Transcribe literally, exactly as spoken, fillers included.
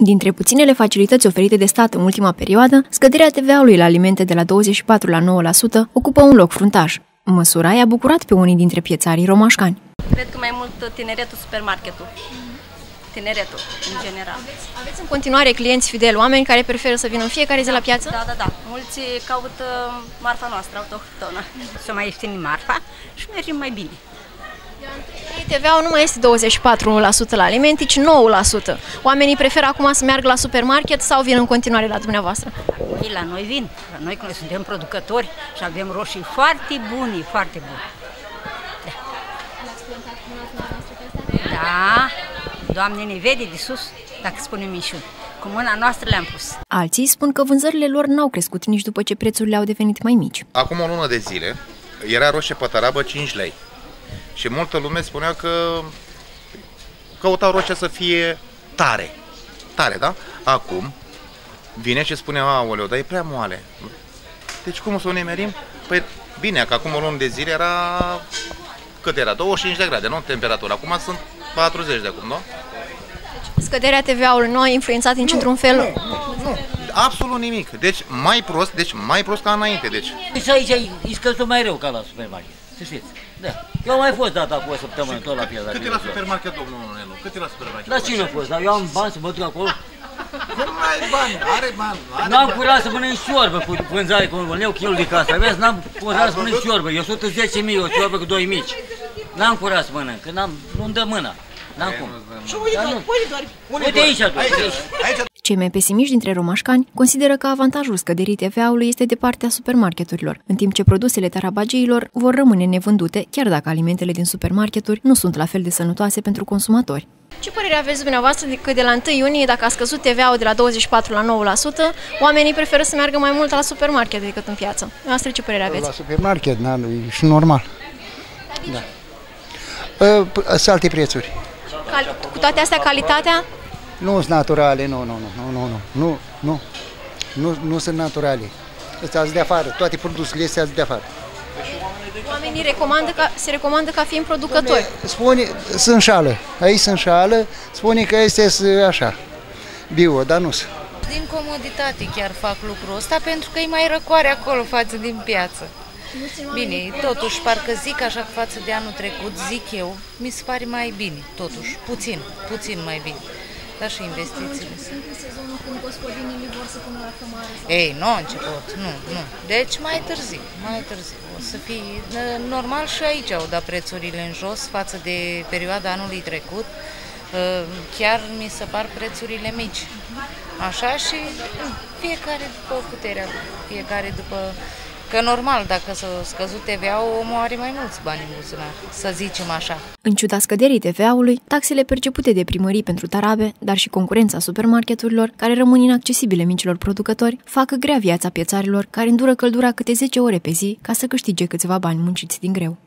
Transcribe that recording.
Dintre puținele facilități oferite de stat în ultima perioadă, scăderea T V A-ului la alimente de la douăzeci și patru la nouă la sută ocupă un loc fruntaș. Măsura i-a bucurat pe unii dintre piețarii romașcani. Cred că mai mult tineretul, supermarketul. Tineretul, în general. Aveți, aveți în continuare clienți fideli, oameni care preferă să vină în fiecare zi la piață? Da, da, da. Mulți caută marfa noastră, autohtonă. Să mai ieftini marfa și mergem mai bine. T V A-ul nu mai este douăzeci și patru la sută la alimente, ci nouă la sută. Oamenii preferă acum să meargă la supermarket sau vin în continuare la dumneavoastră? Ei, la noi vin. La noi, că noi suntem producători și avem roșii foarte buni, foarte buni. Da. Da. Doamne ne vede de sus, dacă spunem mișuni. Cu mâna noastră le-am pus. Alții spun că vânzările lor n-au crescut nici după ce prețurile au devenit mai mici. Acum o lună de zile era roșie pătarabă cinci lei. Și multă lume spunea că căutau roșia să fie tare. Tare, da? Acum vine și spune, aoleu, dar e prea moale. Deci cum o să o nemerim? Păi bine, că acum o lună de zile era... Cât era? douăzeci și cinci de grade, nu? Temperatura. Acum sunt patruzeci de acum, nu? Deci, scăderea T V A-ului nu a influențat nici într-un fel? Nu, nu, nu, absolut nimic. Deci mai prost, deci mai prost ca înainte. Deci. Și aici e scăzut mai rău ca la supermarket, să știți. Da. Eu am mai fost data cu o săptămână tot la piața. Cât e la supermarket, domnul Nelu? Cât e la supermarket? Dar cine a fost? Dar eu am bani să mă duc acolo. Cum mai ai bani? Are bani. N-am curat să mănânc ciorbă cu vânzare cu un leu kilul de casă. Vezi, n-am curat să mănânc ciorbă. Eu sunt zece mii, o ciorbă cu doi mici. N-am curat să mănânc, că n-am, nu-mi dă mâna. N-am cum. Uite aici, aici. Cei mai pesimiști dintre romașcani consideră că avantajul scăderii T V A-ului este de partea supermarketurilor, în timp ce produsele tarabagiilor vor rămâne nevândute, chiar dacă alimentele din supermarketuri nu sunt la fel de sănătoase pentru consumatori. Ce părere aveți dumneavoastră de că de la întâi iunie, dacă a scăzut T V A-ul de la douăzeci și patru la nouă la sută, oamenii preferă să meargă mai mult la supermarket decât în piață? Noastră ce părere aveți? La supermarket, da, e și normal. Da. Sunt alte prețuri. Cu toate astea, calitatea? Nu sunt naturale, nu, nu, nu, nu, nu, nu, nu, nu, nu sunt naturale. Astea sunt de afară, toate produsele astea sunt de afară. Oamenii recomandă ca, se recomandă ca fiind producători. Spune, sunt șală, aici sunt șală, spune că este așa, bio, dar nu sunt. Din comoditate chiar fac lucrul ăsta, pentru că e mai răcoare acolo față din piață. Bine, totuși, parcă zic așa față de anul trecut, zic eu, mi se pare mai bine, totuși, puțin, puțin mai bine. Dar și investițiile. Sunt în sezonul când gospodinii vor să pună la cămară? Ei, nu a început, nu, nu. Deci mai târziu, mai târziu. O să fie, normal și aici au dat prețurile în jos față de perioada anului trecut. Chiar mi se par prețurile mici. Așa și fiecare după puterea, fiecare după... Că normal, dacă s-a scăzut T V A-ul, omul are mai mulți bani în buzunar, să zicem așa. În ciuda scăderii T V A-ului, taxele percepute de primării pentru tarabe, dar și concurența supermarketurilor, care rămân inaccesibile micilor producători, fac grea viața piețarilor care îndură căldura câte zece ore pe zi ca să câștige câțiva bani munciți din greu.